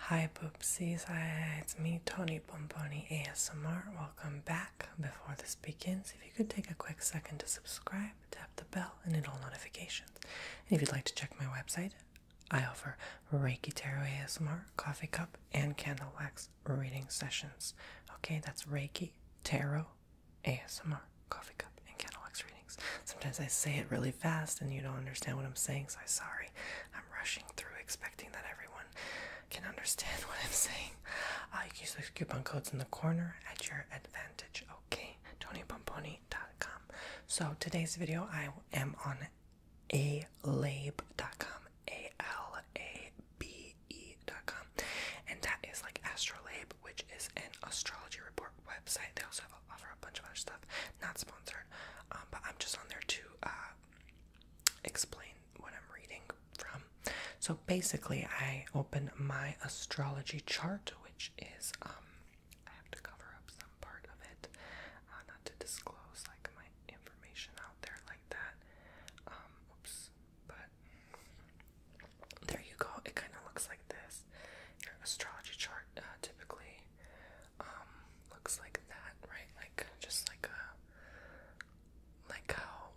Hi poopsies, it's me, Tony Bomboni ASMR. Welcome back. Before this begins, if you could take a quick second to subscribe, tap the bell, and hit all notifications. And if you'd like to check my website, I offer Reiki Tarot ASMR, coffee cup, and candle wax reading sessions. Okay, that's Reiki Tarot ASMR, coffee cup, and candle wax readings. Sometimes I say it really fast and you don't understand what I'm saying, so I'm sorry. I'm rushing through expecting that everyone can understand what I'm saying. You can use those coupon codes in the corner at your advantage. Okay, TonyBomboni.com. So today's video, I am on alabe.com, ALABE.com, and that is like Astrolabe, which is an astrology report website. They also offer a bunch of other stuff, not sponsored, but I'm just on there to explain what I'm reading from. So basically, I open my astrology chart, which is, I have to cover up some part of it, not to disclose like my information out there like that. Oops, but there you go. It kind of looks like this. Your astrology chart typically looks like that, right? Like just like how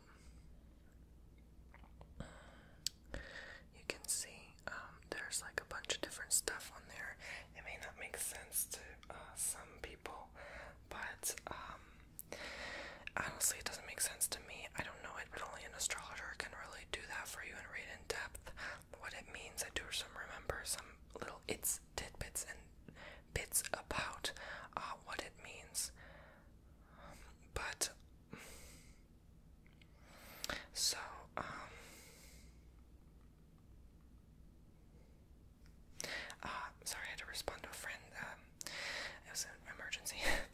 you can see there's like a bunch of different stuff on there. It may not make sense to some people, but honestly it doesn't make sense to me. I don't know it, but only an astrologer can really do that for you and read in depth what it means. I do remember some little tidbits and bits about what it means, but so sorry, I had to respond to a friend. It was an emergency.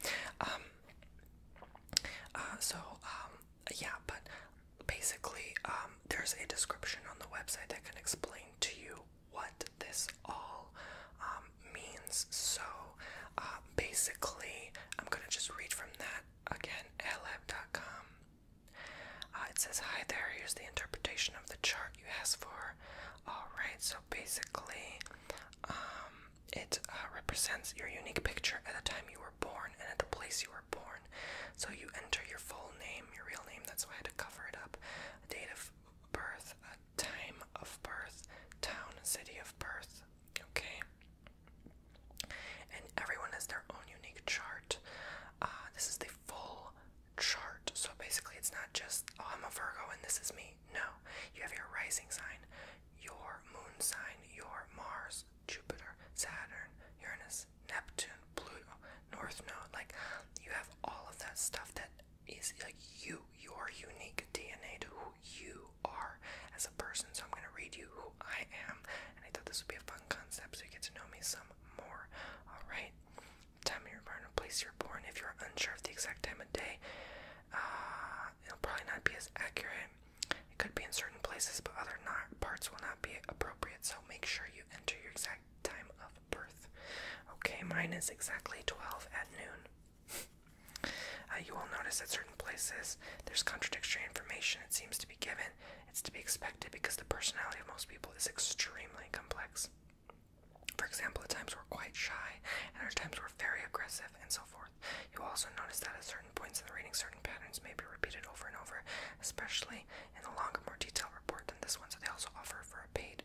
Yeah, but basically, there's a description on the website that can explain to you what this all means. So, basically, I'm gonna just read from that again, alab.com. It says, "Hi there, here's the interpretation of the chart you asked for." Alright, so basically, it represents your unique picture at the time you were born and at the place you were born. So you enter your full name, your real name, that's why I had to cover it up, a date of birth, a time of birth, town, city of birth, okay? And everyone has their own unique chart. This is the full chart, so basically it's not just, oh, I'm a Virgo and this is me. No, you have your rising sign, your moon sign, your Mars, Jupiter, Saturn, Uranus, Neptune, Pluto, North Node. Like, you have all of that stuff that is like your unique DNA to who you are as a person. So I'm going to read you who I am, and I thought this would be a fun concept so you get to know me some more. Alright, time you're born, place you're born. If you're unsure of the exact time of day, it'll probably not be as accurate. It could be in certain places, but other parts will not be appropriate, so make sure you enter your exact time of birth. Okay, mine is exactly 12 at noon. You will notice at certain places there's contradictory information. It seems to be given. It's to be expected because the personality of most people is extremely complex. For example, at times we're quite shy, and other times we're very aggressive, and so forth. You will also notice that at certain points in the reading, certain patterns may be repeated over and over, especially in a longer, more detailed report than this one. So they also offer for a paid,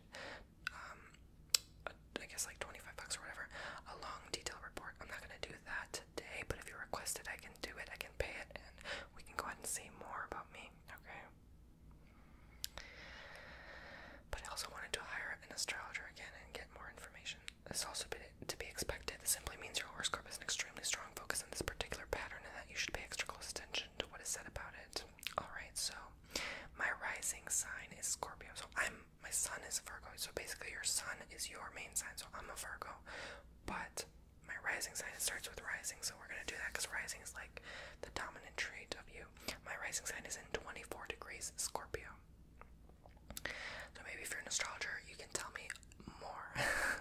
I guess like $25 or whatever, a long, detailed report. I'm not going to do that today, but if you request it, I can do it. I can pay it, and we can go ahead and see more about me, okay? But I also wanted to hire an astrologer again and get more information. This is also to be expected. This simply means your horoscope has an extremely strong focus on this particular pattern and that you should pay extra close attention to what is said about it. Alright, so my rising sign is Scorpio. So my sun is Virgo. So basically your sun is your main sign. So I'm a Virgo. But my rising sign, it starts with rising. So we're going to do that because rising is like the dominant trait of you. My rising sign is in 24 degrees Scorpio. So maybe if you're an astrologer, you can tell me more.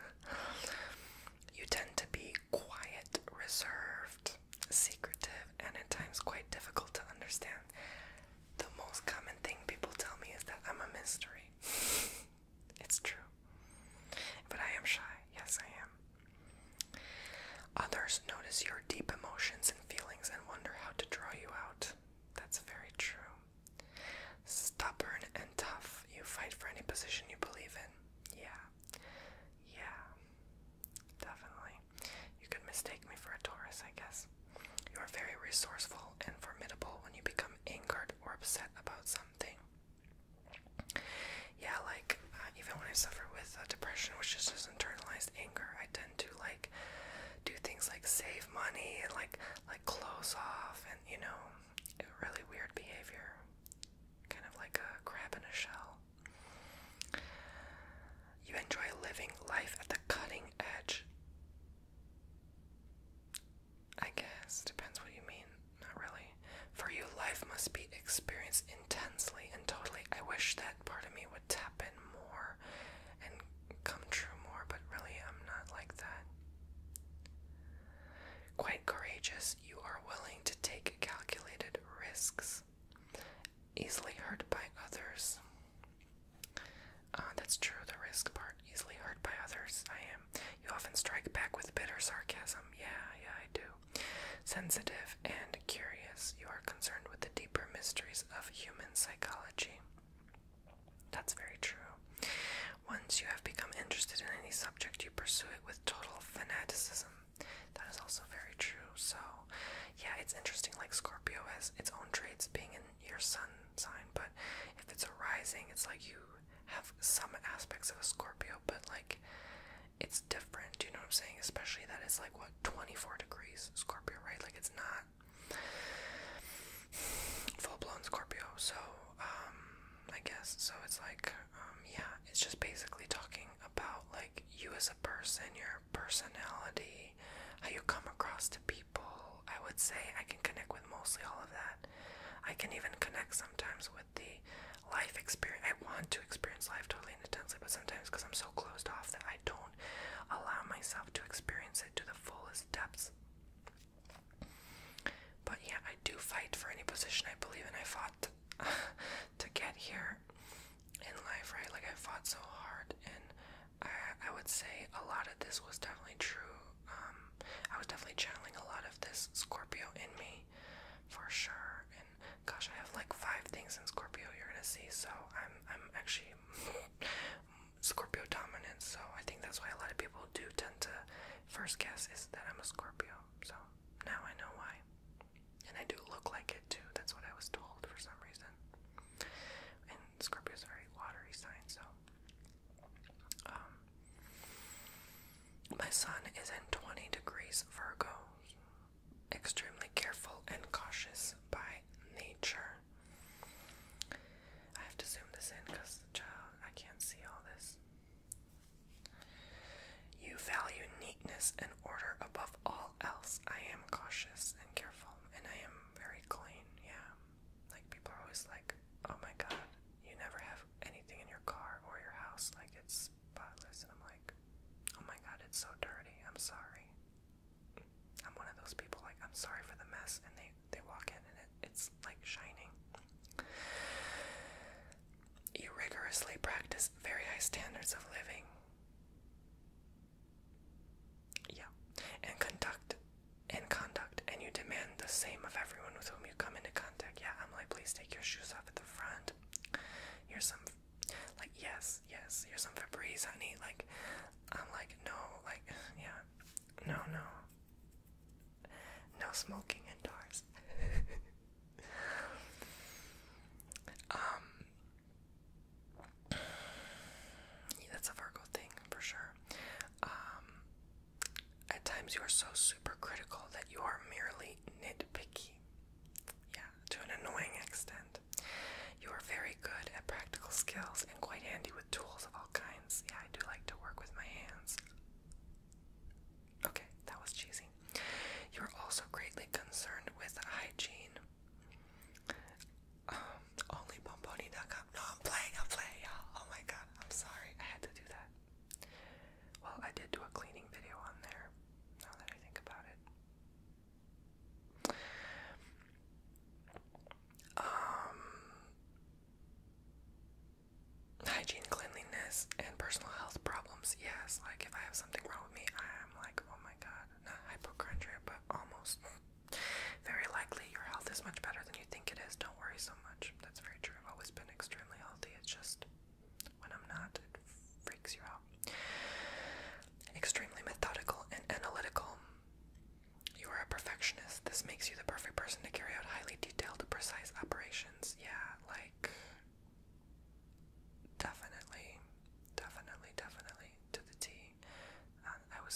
You tend to be quiet, reserved, secretive, and at times quite difficult to understand. The most common thing people tell me is that I'm a mystery. It's true. But I am shy. Yes, I am. resourceful and formidable when you become angered or upset about something. Yeah, like, even when I suffer with depression, which is just internalized anger, I tend to, like, do things like save money and, like close off and, you know, really weird behavior. Kind of like a crab in a shell. You enjoy living life at the cutting edge. I guess, depends what you mean. Not really. For you, life must be experienced intensely and totally. I wish that part of me would tap in more and come true more, but really I'm not like that. Quite courageous, you are willing to take calculated risks. Easily hurt by others. That's true, the risk part. Easily hurt by others. I am. You often strike back with bitter sarcasm. Yeah, I do. Sensitive and curious. You are concerned with the deeper mysteries of human psychology. That's very true. Once you have become interested in any subject, you pursue it with total fanaticism. That is also very true. So, yeah, it's interesting, like Scorpio has its own traits being in your sun sign, but if it's a rising, it's like you have some aspects of a Scorpio, but like it's different. Do you know what I'm saying? Especially that it's like, what, 24 degrees Scorpio, right? Like it's not full-blown Scorpio. So I guess so. It's like yeah, it's just basically talking about like you as a person, your personality, how you come across to people. I would say I can connect with mostly all of that. I can even connect sometimes with the life experience. I want to experience life totally and intensely, but sometimes because I'm so closed off that I don't allow myself to experience it to the fullest depths. But yeah, I do fight for any position I believe in. I fought to get here in life, right? Like I fought so hard, and I would say a lot of this was definitely true. I was definitely channeling a lot of this Scorpio in me, for sure. And gosh, I have like 5 things in Scorpio you're gonna see, so I'm actually Scorpio dominant, so I think that's why a lot of people do tend to first guess is that I'm a Scorpio. So now I know why. And I do look like it too. That's what I was told for some reason. And Scorpio's a very watery sign, so my sun is in 20 degrees Virgo. Extremely careful and cautious by nature. I have to zoom this in because, child, I can't see all this. You value neatness and order above all else. I am cautious and careful, and I am very clean, yeah. Like, people are always like, oh my god, you never have anything in your car or your house, like, it's spotless, and I'm like, oh my god, it's so dirty, I'm sorry. I'm one of those people, like, I'm sorry for the mess, and they walk in and it's like shining. You rigorously practice very high standards of living. Yeah. And conduct, and you demand the same of everyone with whom you come into contact. Yeah, I'm like, please take your shoes off at the front. Here's some, like, yes, here's some Febreze, honey. Like, I'm like, no, like, yeah, no. No smoking indoors. Yeah, that's a Virgo thing for sure. At times you are so super critical that you are merely nitpicky. Yeah, to an annoying extent. You are very good at practical skills and quite handy with tools of all kinds. Yeah, I do like to work with my hands. Okay, that was cheesy. You are also greatly concerned with hygiene. Only Bomboni.com. No, I'm playing, y'all. Oh my god, I'm sorry. I had to do that. Well, I did do a cleaning video on there, now that I think about it. Hygiene, cleanliness, and personal health problems. Yes, like if I have something wrong with me, I am like, oh my god, not hypochondria, but almost. Very likely your health is much better than you think it is. Don't worry so much. That's very true. I've always been extremely healthy. It's just when I'm not, it freaks you out. Extremely methodical and analytical. You are a perfectionist. This makes you the perfect person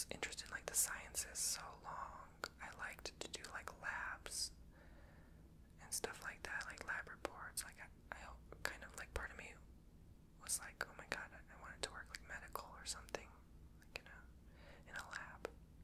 was interested in like the sciences so long. I liked to do like labs and stuff like that, like lab reports. Like I kind of like part of me was like, oh my god, I wanted to work like medical or something, like in a lab.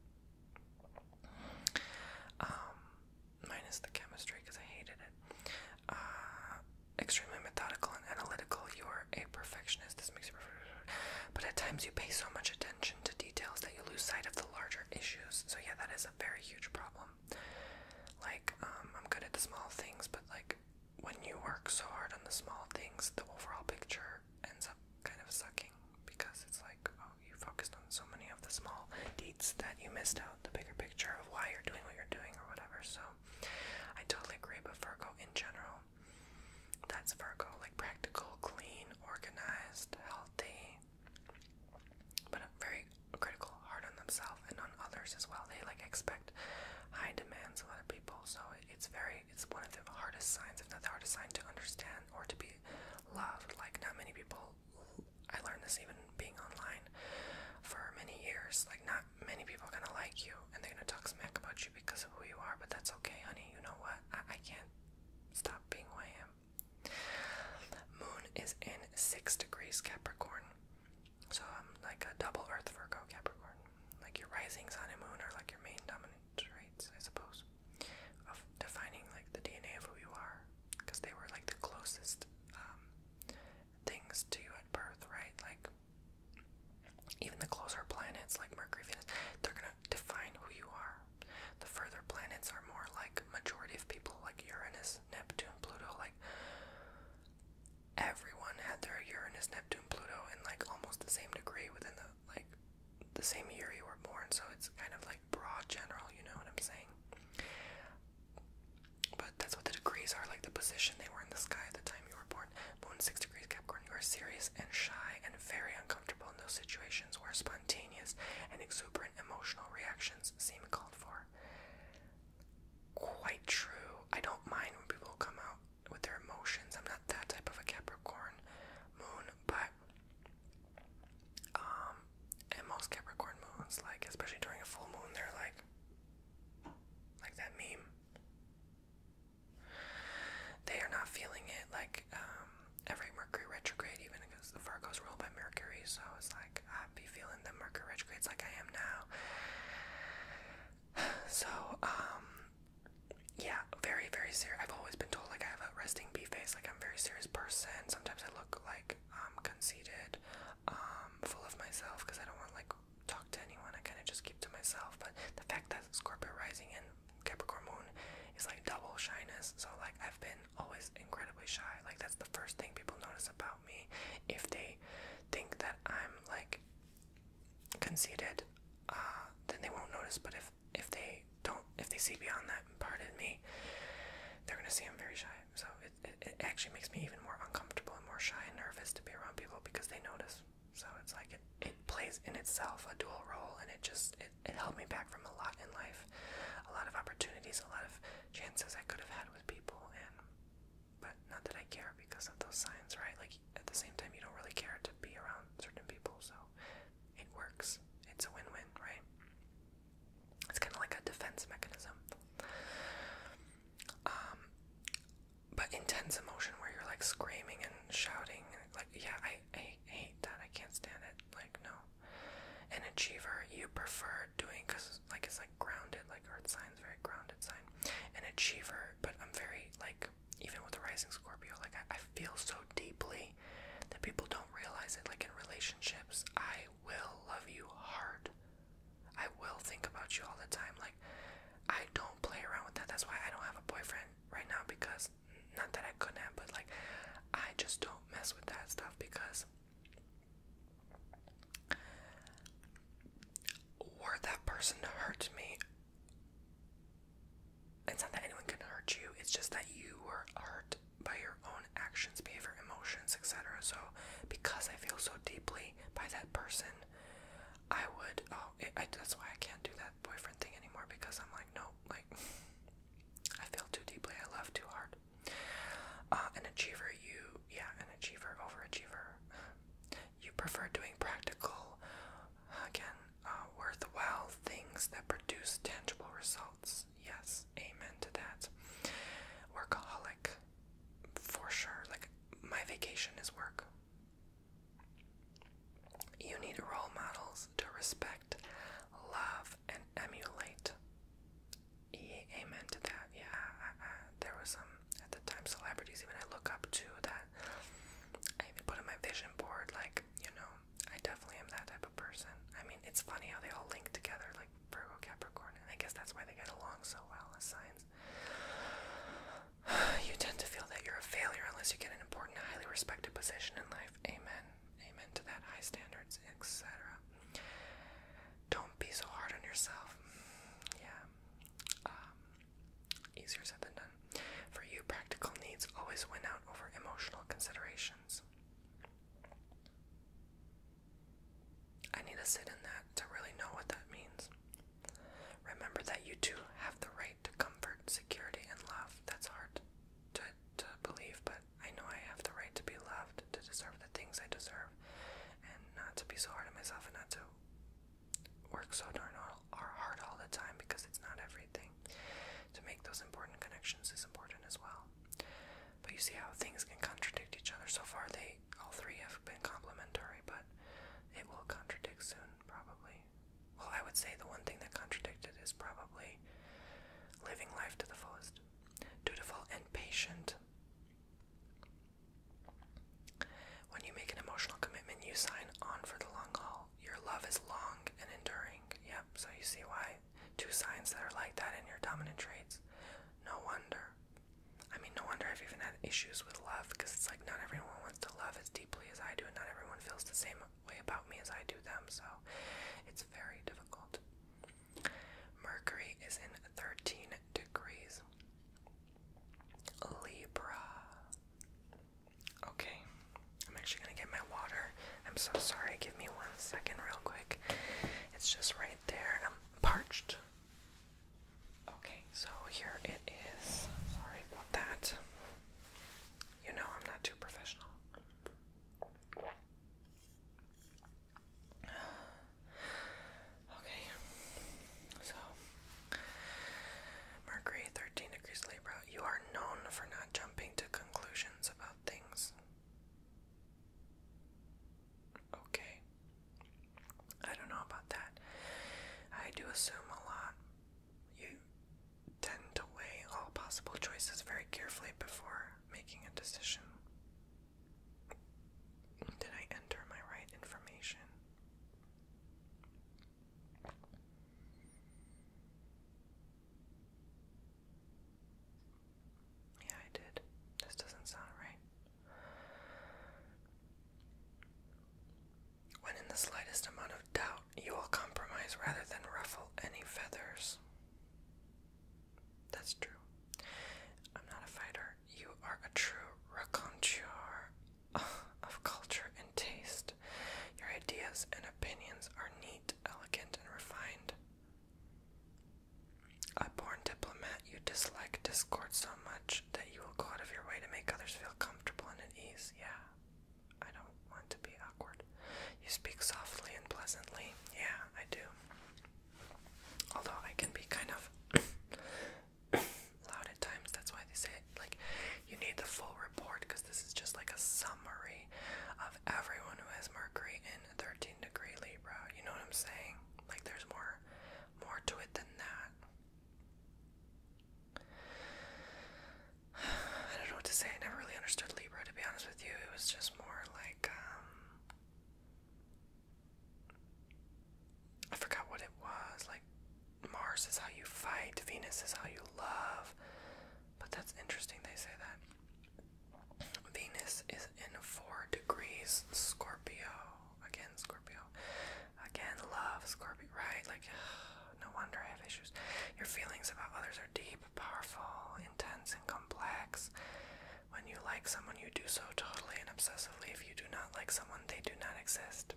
Minus the chemistry because I hated it. Extremely methodical and analytical. You are a perfectionist. This makes you but at times you pay so much attention to details that you lose sight of the larger issues. So yeah, that is a very huge problem. Like, I'm good at the small things, but like when you work so hard on the small things, the overall picture ends up kind of sucking because it's like, oh, you focused on so many of the small deeds that you missed out the bigger picture of why you're doing what you're doing or whatever. So I totally agree, but Virgo in general, that's Virgo, like practical, clean, organized, healthy, but very critical, hard on themselves and on others as well. They like expect high demands of other people, so it's one of the hardest signs, if not the hardest sign, to understand or to be loved. Like, not many people, I learned this even being online for many years, like not many people are gonna like you and they're gonna talk smack about you because of who you are, but that's okay, honey. You know what? I can't stop being who I am. Moon is in 6 degrees Capricorn, so I'm like a double Earth Virgo Capricorn. Like your rising sun and moon are like your main dominant traits, I suppose, of defining like the DNA of who you are, because they were like the closest things to you at birth, right? Like even the closer planets like Mercury, Venus, they're gonna define who you are. The further planets are more like majority of people, like Uranus, Neptune, Pluto. Like everyone had their Uranus, Neptune, Pluto in like almost the same degree within the same year you were born. So it's kind of like broad general, you know what I'm saying? But that's what the degrees are, like the position they were in the sky at the time you were born. Moon 6 degrees Capricorn, you are serious and shy and very uncomfortable in those situations where spontaneous and exuberant emotional reactions seem called for. Quite true. I don't mind when people come out with their emotions. I'm not that type of a Capricorn moon, but and most Capricorn moons, like especially during a full moon, they're like that meme. They are not feeling it. Like every Mercury retrograde, even because the Virgo's ruled by Mercury, so it's like I'd be feeling the Mercury retrogrades like I am now. So yeah, very, very serious. I've always been told like I have a resting bee face, like I'm a very serious person. Sometimes I look like conceited, full of myself because I don't want to like talk to anyone. I kind of just keep to myself. But the fact that Scorpio rising in Capricorn moon is like double shyness, so like I've been always incredibly shy. Like that's the first thing people notice about me. If they think that I'm like conceited, then they won't notice. But if they see beyond that part of me, they're gonna see I'm very shy. So it actually makes me even more uncomfortable and more shy and nervous to be around people because they notice. So it's like it plays in itself a dual role, and it held me back from a lot in life, a lot of opportunities, a lot of chances I could have had with people, but not that I care because of those signs, right? Like at the same time, you don't really care to be around certain people, so it works. It's a win-win, right? It's kind of like a defense mechanism. But intense emotion where you're like screaming and shouting, like yeah, I hate that. I can't stand it. Like no. An achiever, you prefer doing, because like it's like grounded, like earth signs, very grounded sign. An achiever, but I'm very like, even with the rising Scorpio, like I feel so deeply that people don't realize it. Like in relationships, I will love you hard. I will think about you all the time. Like I don't play around with that. That's why I don't have a boyfriend right now, because not that I couldn't have, but like I just don't mess with that stuff, because were that person to hurt me, it's not that anyone can hurt you, it's just that you were hurt by your own actions, behavior, emotions, etc. So because I feel so deeply by that person, I would, that's why I can't do that boyfriend thing anymore, because I'm like, no, like I feel too deeply, I love too hard. An achiever, an achiever, overachiever, you prefer doing practical, again, worthwhile It's funny how they all link together, like Virgo, Capricorn, and I guess that's why they get along so well as signs. You tend to feel that you're a failure unless you get an important, highly respected position in life. Amen. Amen to that. High standards, etc. Don't be so hard on yourself. Yeah. Easier said than done. For you, practical needs always win out over emotional considerations. I need to sit in that to really know what that means. Remember that you too have the right to comfort, security, and love. That's hard to believe, but I know I have the right to be loved, to deserve the things I deserve, and not to be so hard on myself and not to work so darn hard all the time, because it's not everything. To make those important connections is important as well. But you see how things can contradict each other. So far, all three have been complementary, but it will contradict soon, probably. Well, I would say the one thing that contradicted is probably living life to the fullest. Dutiful and patient. When you make an emotional commitment, you sign on for the long haul. Your love is long and enduring. Yep, so you see why two signs that are like that in your dominant traits. No wonder. I mean, no wonder I've even had issues with love, because it's like not everyone wants to love as deeply as I do, and not everyone feels the same way about me as I do them, so it's very difficult. Mercury is in 13 degrees. Libra. Okay, I'm actually gonna get my water. I'm so sorry, give me 1 second real quick. It's just right there. I'm parched. Okay, so here it is. Sorry about that. You know I'm not too professional. Okay, so Mercury, 13 degrees Libra. You are known for not jumping to conclusions about things. Okay. I don't know about that. I do assume a lot. You tend to weigh all possible choices very carefully before making a decision. Did I enter my right information? Yeah, I did. This doesn't sound right. When in the slightest amount of doubt, you will compromise rather than ruffle any feathers. That's true. I'm not a fighter. You are a true raconteur of culture and taste. Your ideas and opinions are neat, elegant, and refined. A born diplomat, you dislike discord so much that you will go out of your way to make others feel comfortable and at ease. Yeah, I don't want to be awkward. You speak softly and pleasantly. Yeah, I do. Although I can be kind of loud at times. That's why they say it. Like, you need the full report, because this is just like a summary of everyone who has Mercury in 13 degree Libra. You know what I'm saying? Like, there's more to it than that. I don't know what to say. I never really understood Libra, to be honest with you. It was just more like, I forgot what it was. Like, Mars is how you fight, Venus is how you love. But that's interesting they say that. Venus is in 4 degrees Scorpio. Again, Scorpio. Again, love, Scorpio, right? Like, no wonder I have issues. Your feelings about others are deep, powerful, intense, and complex. When you like someone, you do so totally and obsessively. If you do not like someone, they do not exist.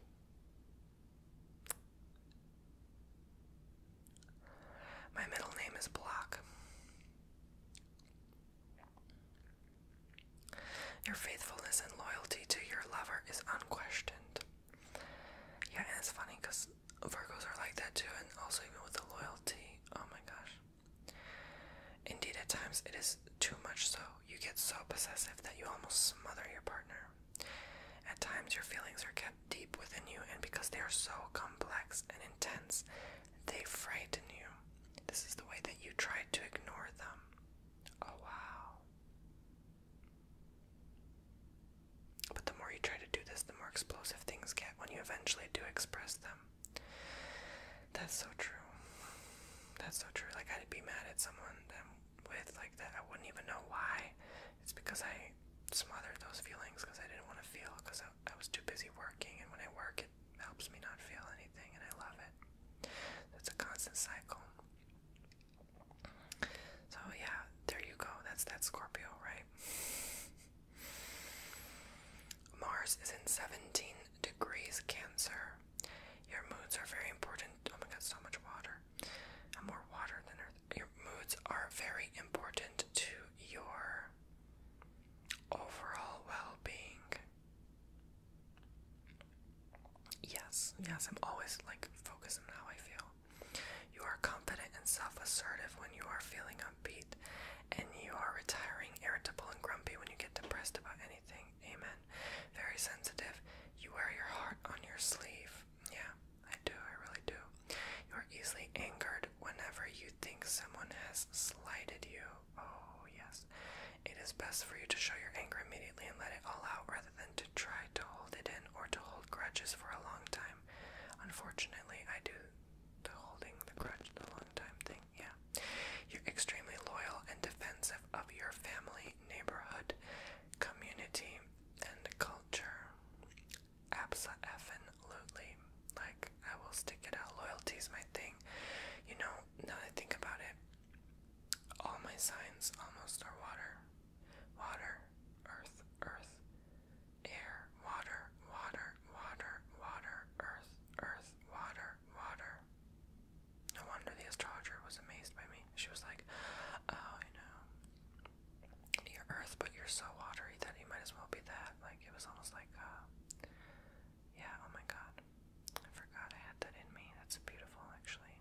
My middle name is Block. Your faithfulness and loyalty to your lover is unquestioned. Yeah, and it's funny because Virgos are like that too, and also even with the loyalty, oh my gosh. Indeed, at times it is too much so. You get so possessive that you almost smother your partner. At times your feelings are kept deep within you, and because they are so complex and intense, they frighten you. This is the way that you try to ignore them. Oh wow. But the more you try to do this, the more explosive things get when you eventually do express them. That's so true. Like, I'd be mad at someone that I'm with like that. I wouldn't even know why. It's because I smothered those feelings because I didn't want to feel, because I was too busy working, and when I work it helps me not feel anything, and I love it. It's a constant cycle. So yeah, there you go. That's that Scorpio, right? Mars is in 17 degrees Cancer. Your moods are very important. Oh my god, so much water. I'm more water than earth. Your moods are very important to your overall well-being. Yes, I'm always like focused on how I feel. You are confident and self-assertive when you are feeling upbeat, and you are retiring, irritable, and grumpy when you get depressed about anything. Amen. Very sensitive. You wear your heart on your sleeve. Yeah, I do. I really do. You are easily angered whenever you think someone has slighted you. Oh, yes. It is best for you to show your anger immediately and let it all out rather than to try to hold it in or to hold grudges for a long time. Unfortunately, I do the holding the grudge the long time thing, yeah. You're extremely loyal and defensive of your family, neighborhood, community, and culture. Abso-effin-lutely. Like, I will stick it out. Loyalty is my thing. You know, now that I think about it, all my signs almost are water. Water, earth, earth, air, water, water, water, water, earth, earth, water, water. No wonder the astrologer was amazed by me. She was like, oh, you know, you're earth, but you're so watery that you might as well be that. Like, it was almost like, yeah, oh my god. I forgot I had that in me. That's beautiful, actually.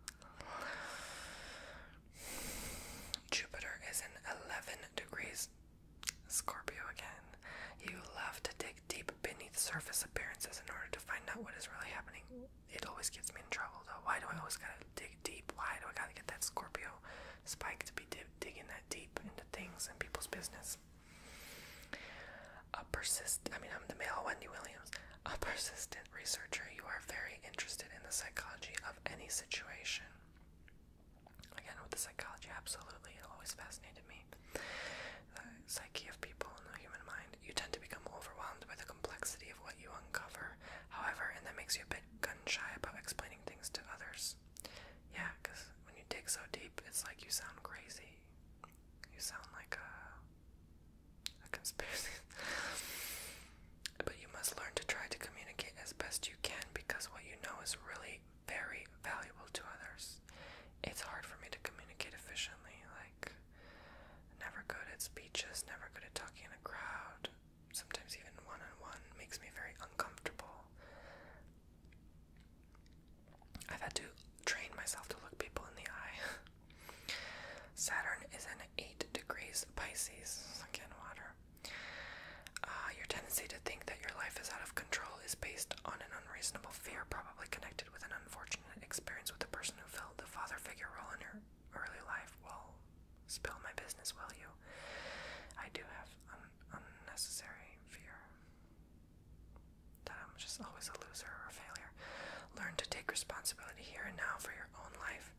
Jupiter is in 11 degrees Scorpio again. You love to dig deep beneath surface appearances in order to find out what is really happening. It always gets me in trouble, though. Why do I always gotta dig deep? Why do I gotta get that Scorpio spike to be digging that deep into things and people's business? I'm the male Wendy Williams. A persistent researcher, you are very interested in the psychology of any situation. Again, with the psychology, absolutely, it always fascinated me. The psyche of people and the human mind. You tend to become overwhelmed by the complexity of what you uncover, however, and that makes you a bit gun-shy about explaining things to others. Yeah, because when you dig so deep, it's like you sound crazy. You sound like a conspiracy. But you must learn to try to communicate as best you can, because what you know is really very valuable to others. It's hard for me to communicate efficiently, like, never good at speeches, never good at talking in a crowd. Sometimes even one-on-one makes me very uncomfortable. I've had to train myself to look people in the eye. Saturn is in 8 degrees Pisces, again water. Your tendency to think that your life is out of control is based on an unreasonable fear, probably connected with an unfortunate experience with the person who filled the father figure role in your early life. Well, spill my business, will you? I do have unnecessary fear that I'm just always a loser or a failure. Learn to take responsibility here and now for your own life.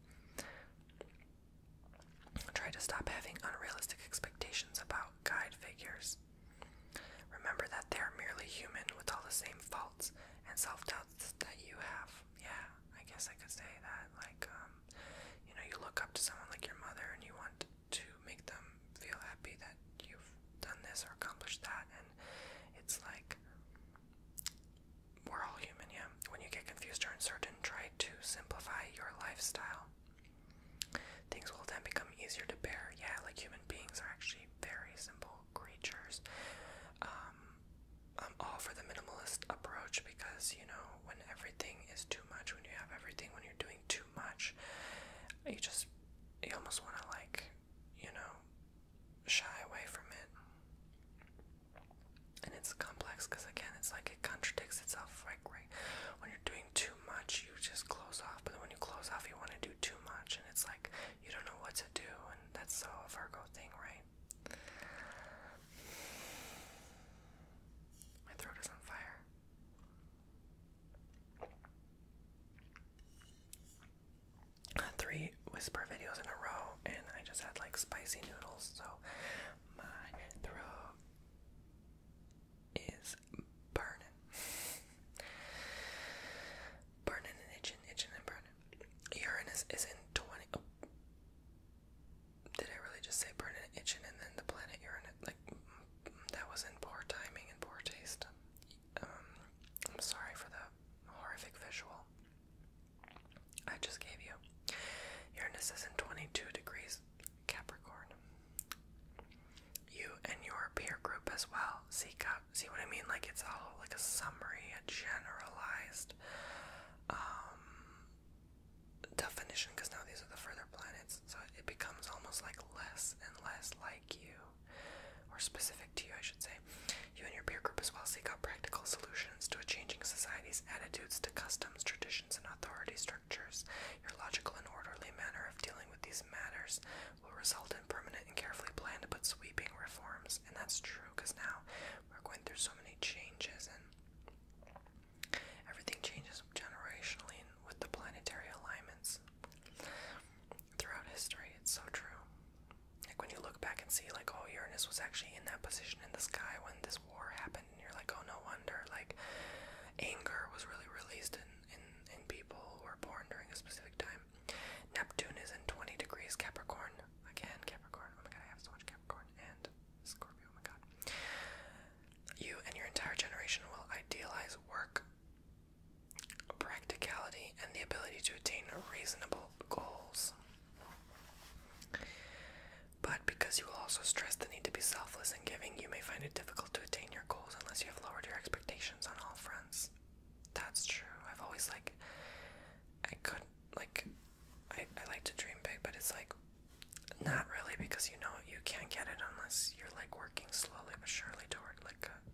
Try to stop having unrealistic expectations about guide figures. Remember that they are merely human with all the same faults and self-doubts that you have. Yeah, I guess I could say that. Like, you look up to someone like your mother and you want to make them feel happy that you've done this or accomplished that, and it's like, we're all human, yeah. When you get confused or uncertain, try to simplify your lifestyle. Things will then become easier to bear. Yeah, like human beings are actually very simple creatures. I'm all for the minimalist approach because, when everything is too much, when you have everything, when you're doing too much, you almost want to, shy away from it. And it's complex because, again, it's like it contradicts itself, right? When you're doing too much, you just close off, but when you close off, you want to do too much, and it's like you don't know what to do, and that's so a Virgo thing, right? My throat is on fire. Three just had like spicy noodles, so my throat is burning. Burning and itching and burning. Uranus is in 20. Oh. Did I really just say burning and itching and then the planet Uranus? Like, that was in poor timing and poor taste. I'm sorry for the horrific visual I just gave you. Uranus is in 22 degrees Capricorn. You and your peer group as well. See what I mean? Like, it's all like a summary, a generalized definition, because now these are the further planets, so it becomes almost like less and less like you, or specific to you, I should say. You and your peer group as well seek out practical solutions to a changing society's attitudes to customs, traditions, and authority structures. Your logical and orderly manner of dealing with these matters will result in permanent and carefully planned but sweeping reforms. And that's true, because now we're going through so many changes, and everything changes generationally with the planetary alignments throughout history. It's so true. Like, when you look back and see, like, oh, Uranus was actually in that position in the sky when this war happened, and you're like, oh, no wonder, like, anger was really released in people who were born during a specific time. Neptune is in 20 degrees Capricorn. Again, Capricorn. Oh my god, I have so much Capricorn and Scorpio. Oh my god. You and your entire generation will idealize work, practicality, and the ability to attain reasonable goals. But because you will also stress the need to be selfless and giving, you may find it difficult to attain your goals unless you have lowered your expectations on all fronts. That's true. I've always, like, I like to dream big, but it's like, not really, because you know you can't get it unless you're like working slowly but surely toward like a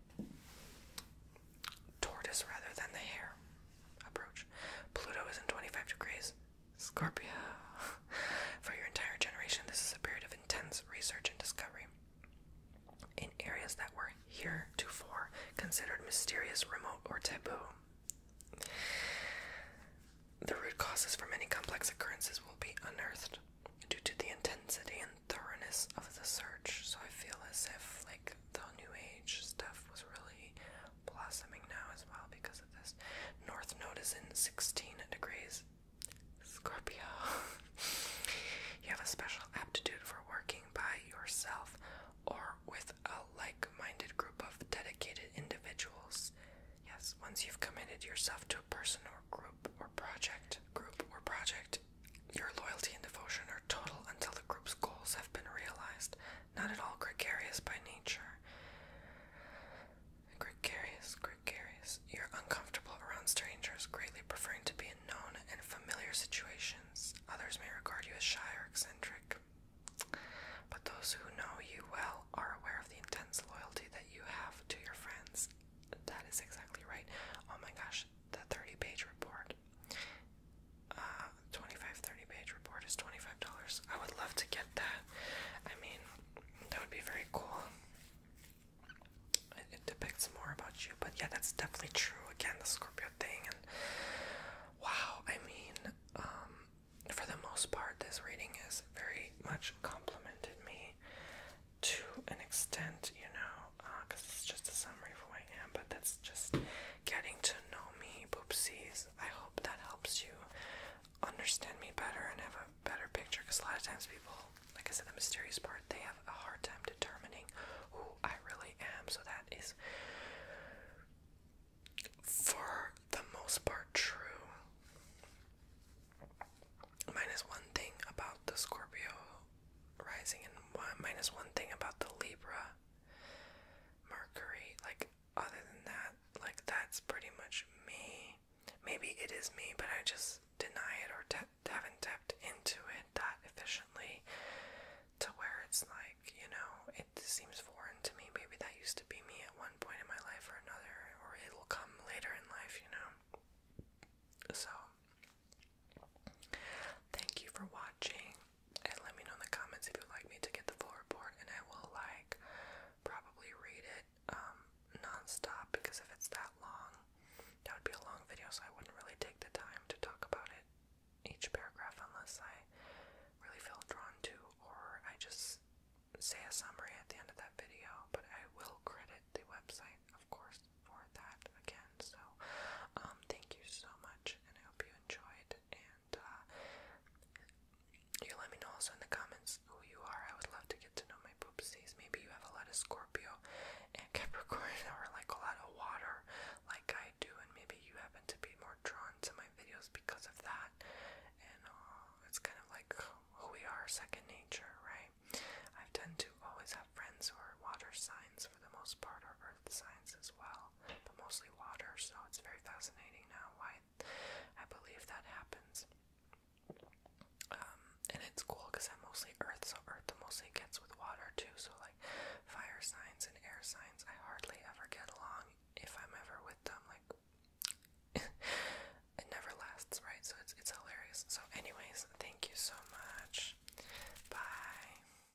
tortoise rather than the hare approach. Pluto is in 25 degrees Scorpio. For your entire generation, this is a period of intense research and discovery in areas that were heretofore considered mysterious, remote, or taboo. The root causes for many complex occurrences will be unearthed due to the intensity and thoroughness of the search. So I feel as if like the New Age stuff was really blossoming now as well because of this. North Node is in 16 degrees Scorpio. You have a special aptitude for working by yourself or with a like-minded group of dedicated individuals. Yes, once you've committed yourself to a person or group or project, your loyalty and devotion are total until the group's goals have been realized. Not at all gregarious by nature. Gregarious. You're uncomfortable around strangers, greatly preferring to be in known and familiar situations. Others may regard you as shy or eccentric, but those who know you well are aware of the intense loyalty that you have to your friends. That is exactly right. Oh my gosh, the 30-page report. 30-page report is $25. I would love to get that. I mean, that would be very cool. It depicts more about you, but yeah, that's definitely true. Again, the Scorpio thing, and wow, I mean, for the most part, this reading has very much complimented me to an extent, you know, because it's just a summary of who I am, but that's just getting to know me, poopsies. I hope that helps you understand me better and have a better picture, because a lot of times people, like I said, the mysterious part, they have a hard time determining who I really am. So that is for the most part true. Minus one thing about the Scorpio rising and minus one thing about the Libra Mercury. Like, other than that, like, that's pretty much me. Maybe it is me, but I just deny it or haven't tapped into it that efficiently to where it's like, you know, it seems foreign to me. Maybe that used to be me at one point in my life or another, or it'll come later in life, you know. So, thank you for watching, and let me know in the comments if you'd like me to get the full report, and I will probably read it non-stop, because if it's that long, that would be a long video, so I wouldn't really take the time. say a sign.